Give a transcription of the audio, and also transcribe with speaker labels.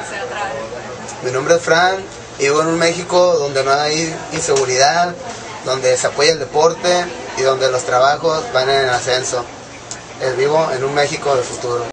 Speaker 1: hacer otra vez, por ejemplo?
Speaker 2: Mi nombre es Fran y vivo en un México donde no hay inseguridad, donde se apoya el deporte y donde los trabajos van en ascenso. Vivo en un México de futuro.